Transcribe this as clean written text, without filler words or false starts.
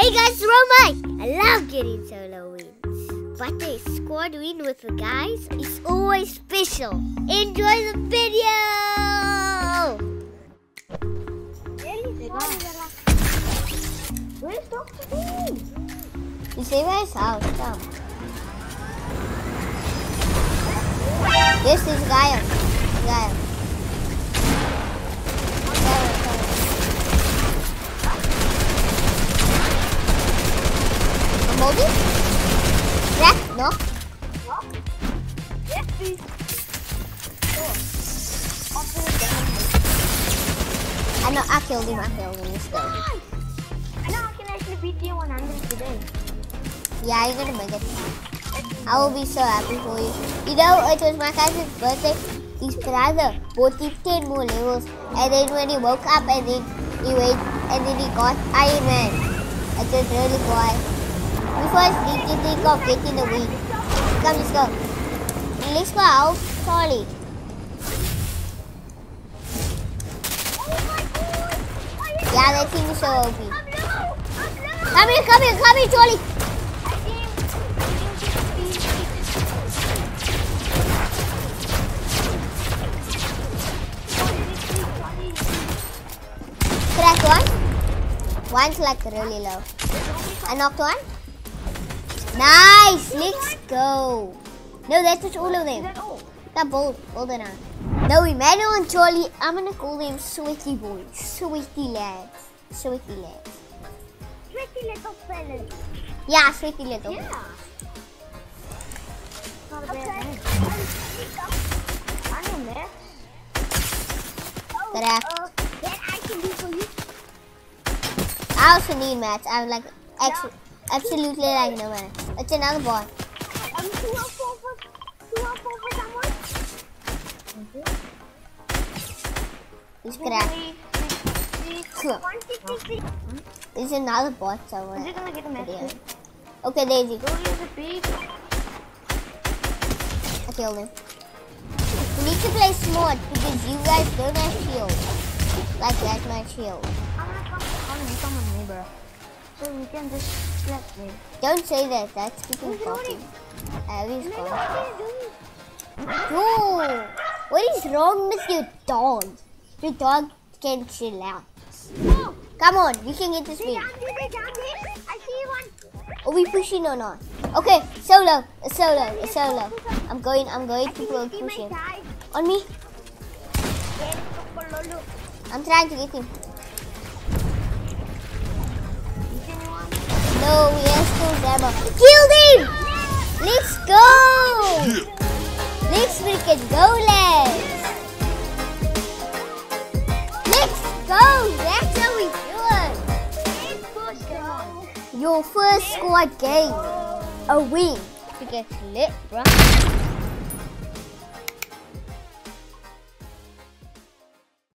Hey guys, Romite! I love getting solo wins. But a squad win with the guys is always special. Enjoy the video! Where's Dr. B? You see where his house, come. This is Gaia. Gaia. Moldy? Crack? No? Yes, please. I know, I killed him, let's go. I know I can actually beat you 100 today. Yeah, you're gonna make it. I will be so happy for you. You know, it was my cousin's birthday. His brother bought him 10 more levels. And then when he woke up and then he went and then he got Iron Man. It was really cool. We first need to think of getting the win. Come, let's go. Let's go out, Charlie. Yeah, that team is so OP. Come here, Charlie. Crack one. One's like really low. I knocked one. Nice! Let's go. No, that was all of them. That bold it on. No, Emmanuel and Charlie, I'm gonna call them sweaty boys. Sweaty lads. Sweaty lads. Sweaty little fellas. Yeah, sweaty little. Yeah. Not a bad name. I know that. Correct. That I can do for you. I also need mats. I'm like absolutely like no man. It's another ball. 2 or 4 for someone. He's cracked. There's another bot somewhere. Is he gonna get a match? Okay, Daisy. I killed him. We need to play smart because you guys don't have shield. Like that's my shield. Come on, neighbor. So we can just let me. Don't say that. That's keeping talking. He's gone. No! What is wrong with your dog? Your dog can chill out. Oh. Come on, we can get this win. I see one. Are we pushing or not? Okay, solo. I'm going to go pushing. On me. I'm trying to get him. No, we have still ammo. Killed him! Let's go! Let's freaking go, lads! Let's go! That's how we do it! Your first squad game. A win. To get lit, bro.